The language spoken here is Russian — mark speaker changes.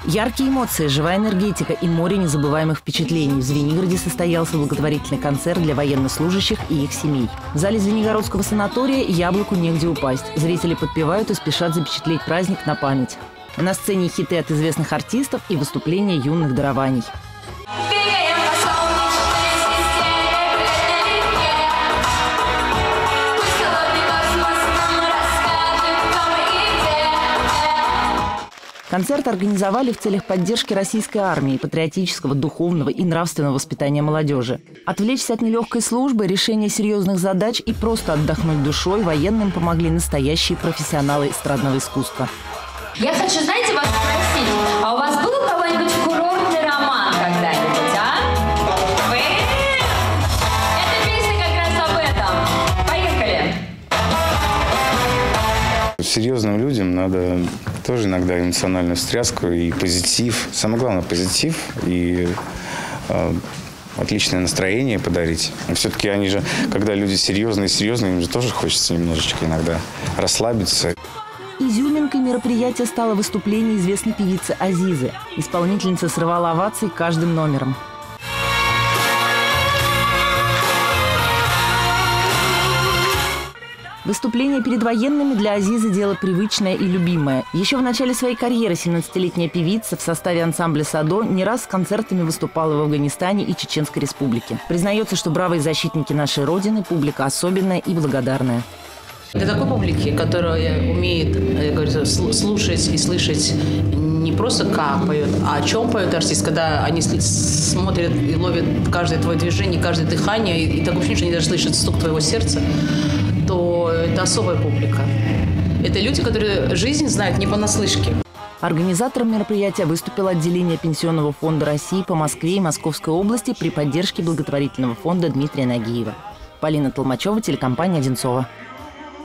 Speaker 1: Яркие эмоции, живая энергетика и море незабываемых впечатлений. В Звенигороде состоялся благотворительный концерт для военнослужащих и их семей. В зале Звенигородского санатория яблоку негде упасть. Зрители подпевают и спешат запечатлеть праздник на память. На сцене хиты от известных артистов и выступления юных дарований. Концерт организовали в целях поддержки российской армии, патриотического, духовного и нравственного воспитания молодежи. Отвлечься от нелегкой службы, решения серьезных задач и просто отдохнуть душой военным помогли настоящие профессионалы эстрадного искусства.
Speaker 2: Я хочу, знаете, вас спросить, а у вас был у кого-нибудь курортный роман когда-нибудь, а? Эта песня как раз об этом. Поехали!
Speaker 3: Серьезным людям надо тоже иногда эмоциональную встряску и позитив. Самое главное – позитив и отличное настроение подарить. Все-таки они же, когда люди серьезные, им же тоже хочется немножечко иногда расслабиться.
Speaker 1: Изюминкой мероприятия стало выступление известной певицы Азизы. Исполнительница срывала овации каждым номером. Выступление перед военными для Азизы – дело привычное и любимое. Еще в начале своей карьеры 17-летняя певица в составе ансамбля «Садо» не раз с концертами выступала в Афганистане и Чеченской Республике. Признается, что бравые защитники нашей Родины – публика особенная и благодарная.
Speaker 4: Для такой публики, которая умеет, я говорю, слушать и слышать не просто как поет, а о чем поет артист, когда они смотрят и ловят каждое твое движение, каждое дыхание, и такое ощущение, что они даже слышат стук твоего сердца, то это особая публика. Это люди, которые жизнь знают не понаслышке.
Speaker 1: Организатором мероприятия выступило отделение Пенсионного фонда России по Москве и Московской области при поддержке благотворительного фонда Дмитрия Нагиева. Полина Толмачева, телекомпания «Одинцова».